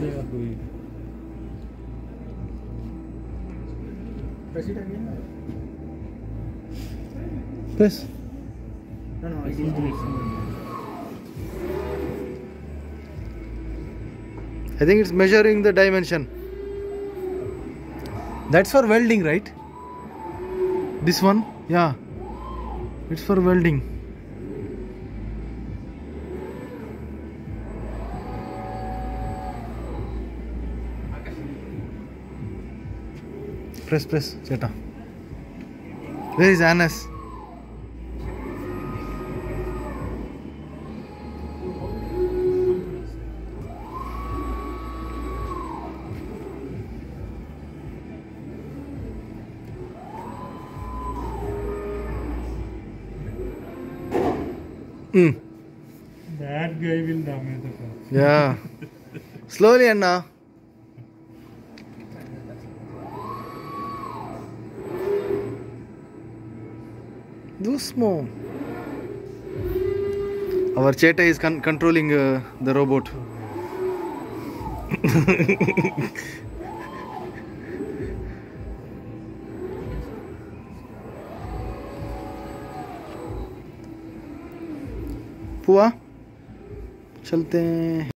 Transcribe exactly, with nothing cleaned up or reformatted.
Press it again. Press. No, no, it is I think it's measuring the dimension. That's for welding, right? This one? Yeah. It's for welding. Press, press, Cheta. Where is Anas? Mm. That guy will damage the car. Yeah. Slowly, Anna. Do small. Our Cheta is con controlling uh, the robot. पुआ चलते हैं।